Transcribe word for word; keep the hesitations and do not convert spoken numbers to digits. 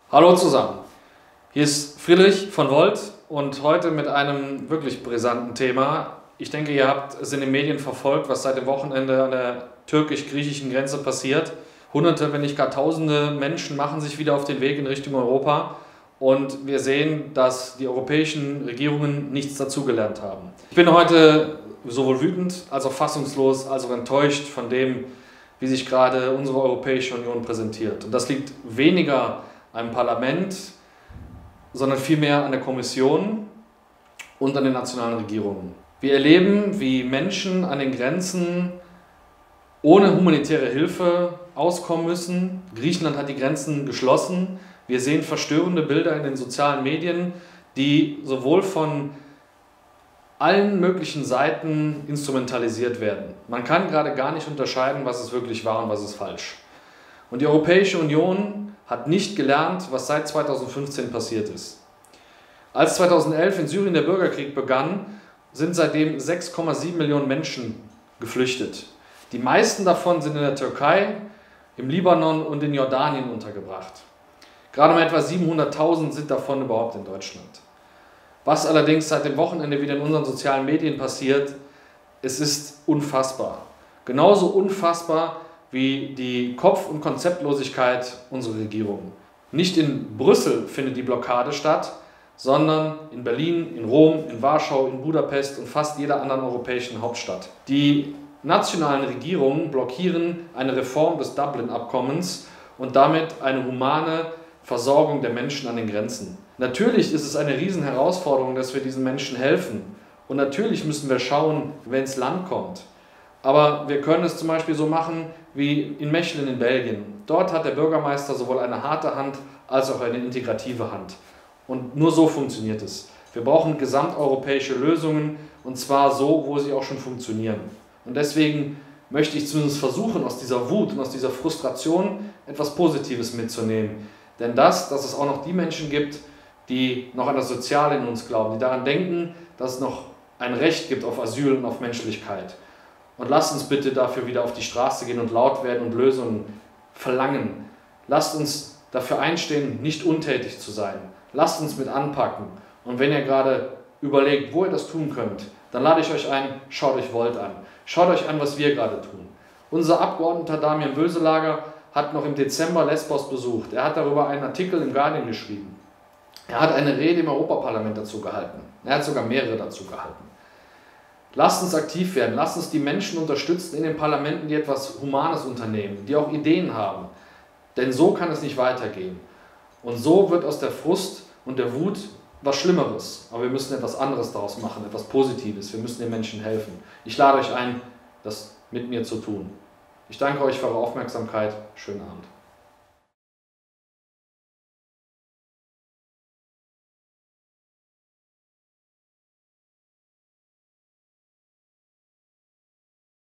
Hallo zusammen, hier ist Friedrich von Volt und heute mit einem wirklich brisanten Thema. Ich denke, ihr habt es in den Medien verfolgt, was seit dem Wochenende an der türkisch-griechischen Grenze passiert. Hunderte, wenn nicht gar tausende Menschen machen sich wieder auf den Weg in Richtung Europa und wir sehen, dass die europäischen Regierungen nichts dazugelernt haben. Ich bin heute sowohl wütend als auch fassungslos, als auch enttäuscht von dem, wie sich gerade unsere Europäische Union präsentiert. Und das liegt weniger am Parlament, sondern vielmehr an der Kommission und an den nationalen Regierungen. Wir erleben, wie Menschen an den Grenzen ohne humanitäre Hilfe auskommen müssen. Griechenland hat die Grenzen geschlossen. Wir sehen verstörende Bilder in den sozialen Medien, die sowohl von allen möglichen Seiten instrumentalisiert werden. Man kann gerade gar nicht unterscheiden, was ist wirklich wahr und was ist falsch. Und die Europäische Union hat nicht gelernt, was seit zweitausendfünfzehn passiert ist. Als zweitausendelf in Syrien der Bürgerkrieg begann, sind seitdem sechs Komma sieben Millionen Menschen geflüchtet. Die meisten davon sind in der Türkei, im Libanon und in Jordanien untergebracht. Gerade mal etwa siebenhunderttausend sind davon überhaupt in Deutschland. Was allerdings seit dem Wochenende wieder in unseren sozialen Medien passiert, es ist unfassbar. Genauso unfassbar wie die Kopf- und Konzeptlosigkeit unserer Regierung. Nicht in Brüssel findet die Blockade statt, sondern in Berlin, in Rom, in Warschau, in Budapest und fast jeder anderen europäischen Hauptstadt. Die nationalen Regierungen blockieren eine Reform des Dublin-Abkommens und damit eine humane Versorgung der Menschen an den Grenzen. Natürlich ist es eine Riesenherausforderung, dass wir diesen Menschen helfen. Und natürlich müssen wir schauen, wer ins Land kommt. Aber wir können es zum Beispiel so machen wie in Mechelen in Belgien. Dort hat der Bürgermeister sowohl eine harte Hand als auch eine integrative Hand. Und nur so funktioniert es. Wir brauchen gesamteuropäische Lösungen und zwar so, wo sie auch schon funktionieren. Und deswegen möchte ich zumindest versuchen, aus dieser Wut und aus dieser Frustration etwas Positives mitzunehmen. Denn das, dass es auch noch die Menschen gibt, die noch an das Soziale in uns glauben, die daran denken, dass es noch ein Recht gibt auf Asyl und auf Menschlichkeit. Und lasst uns bitte dafür wieder auf die Straße gehen und laut werden und Lösungen verlangen. Lasst uns dafür einstehen, nicht untätig zu sein. Lasst uns mit anpacken. Und wenn ihr gerade überlegt, wo ihr das tun könnt, dann lade ich euch ein, schaut euch Volt an. Schaut euch an, was wir gerade tun. Unser Abgeordneter Damian Böselager hat noch im Dezember Lesbos besucht. Er hat darüber einen Artikel im Guardian geschrieben. Er hat eine Rede im Europaparlament dazu gehalten. Er hat sogar mehrere dazu gehalten. Lasst uns aktiv werden, lasst uns die Menschen unterstützen in den Parlamenten, die etwas Humanes unternehmen, die auch Ideen haben. Denn so kann es nicht weitergehen. Und so wird aus der Frust und der Wut was Schlimmeres. Aber wir müssen etwas anderes daraus machen, etwas Positives. Wir müssen den Menschen helfen. Ich lade euch ein, das mit mir zu tun. Ich danke euch für eure Aufmerksamkeit. Schönen Abend.